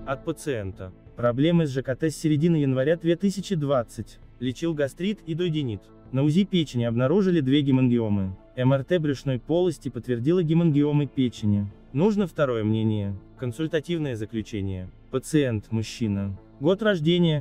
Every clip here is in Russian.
От пациента. Проблемы с ЖКТ с середины января 2020. Лечил гастрит и дуоденит. На УЗИ печени обнаружили 2 гемангиомы. МРТ брюшной полости подтвердила гемангиомы печени. Нужно второе мнение. Консультативное заключение. Пациент, мужчина. Год рождения,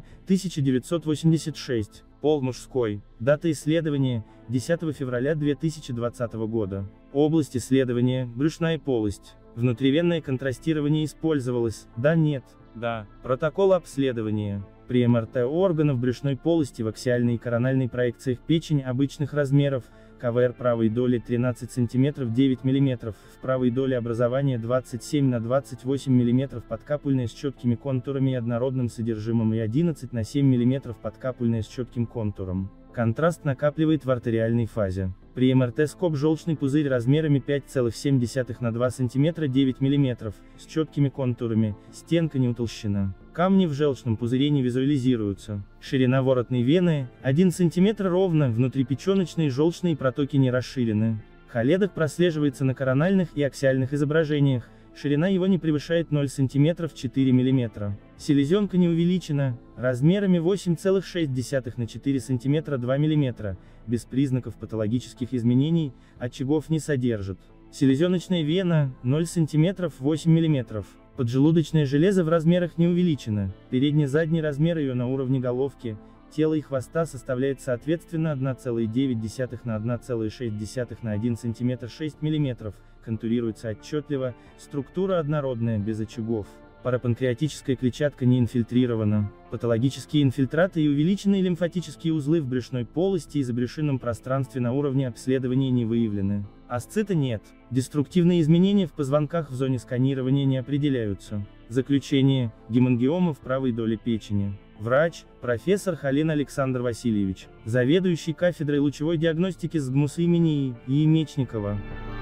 1986. Пол мужской. Дата исследования, 10 февраля 2020 года. Область исследования, брюшная полость. Внутривенное контрастирование использовалось, да, нет, да. Протокол обследования. При МРТ органов брюшной полости в аксиальной и корональной проекциях печени обычных размеров, КВР правой доли 13 см 9 мм, в правой доле образования 27 на 28 мм подкапульная с четкими контурами и однородным содержимым и 11 на 7 мм подкапульная с четким контуром. Контраст накапливает в артериальной фазе. При МРТ скоб желчный пузырь размерами 5,7 на 2 см 9 мм, с четкими контурами, стенка не утолщена. Камни в желчном пузыре не визуализируются. Ширина воротной вены, 1 см ровно, внутрипеченочные желчные протоки не расширены. Холедок прослеживается на корональных и аксиальных изображениях, ширина его не превышает 0 см 4 мм. Селезенка не увеличена, размерами 8,6 на 4 см 2 мм, без признаков патологических изменений, очагов не содержит. Селезеночная вена, 0 см 8 мм. Поджелудочное железо в размерах не увеличено, передне-задний размер ее на уровне головки, тела и хвоста составляет соответственно 1,9 на 1,6 на 1 см 6 мм, контурируется отчетливо, структура однородная, без очагов. Парапанкреатическая клетчатка не инфильтрирована. Патологические инфильтраты и увеличенные лимфатические узлы в брюшной полости и забрюшинном пространстве на уровне обследования не выявлены. Асцита нет. Деструктивные изменения в позвонках в зоне сканирования не определяются. Заключение. Гемангиома в правой доле печени. Врач, профессор Халин Александр Васильевич, заведующий кафедрой лучевой диагностики СГМУС имени И. Мечникова.